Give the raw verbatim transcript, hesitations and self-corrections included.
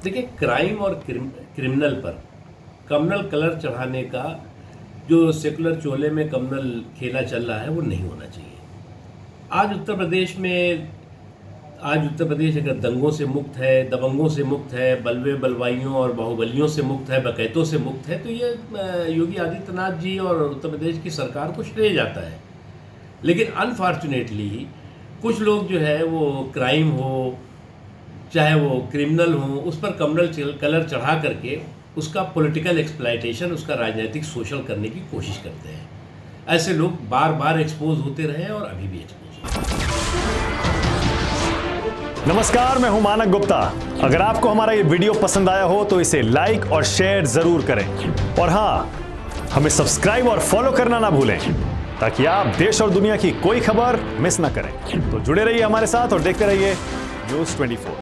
देखिए, क्राइम और क्रिम, क्रिमिनल पर कम्युनल कलर चढ़ाने का जो सेकुलर चोले में कम्युनल खेला चल रहा है वो नहीं होना चाहिए। आज उत्तर प्रदेश में आज उत्तर प्रदेश अगर दंगों से मुक्त है, दबंगों से मुक्त है, बलवे बलवाइयों और बाहुबलियों से मुक्त है, डकैतों से मुक्त है, तो ये योगी आदित्यनाथ जी और उत्तर प्रदेश की सरकार को श्रेय जाता है। लेकिन अनफॉर्चुनेटली कुछ लोग जो है वो क्राइम हो चाहे वो क्रिमिनल हो उस पर कम्युनल कलर चढ़ा करके उसका पॉलिटिकल एक्सप्लॉयटेशन, उसका राजनीतिक शोषण करने की कोशिश करते हैं। ऐसे लोग बार बार एक्सपोज होते रहे और अभी भी एक्सपोज होते हैं। नमस्कार, मैं हूं मानक गुप्ता। अगर आपको हमारा ये वीडियो पसंद आया हो तो इसे लाइक और शेयर जरूर करें और हाँ, हमें सब्सक्राइब और फॉलो करना ना भूलें ताकि आप देश और दुनिया की कोई खबर मिस ना करें। तो जुड़े रहिए हमारे साथ और देखते रहिए न्यूज़ चौबीस।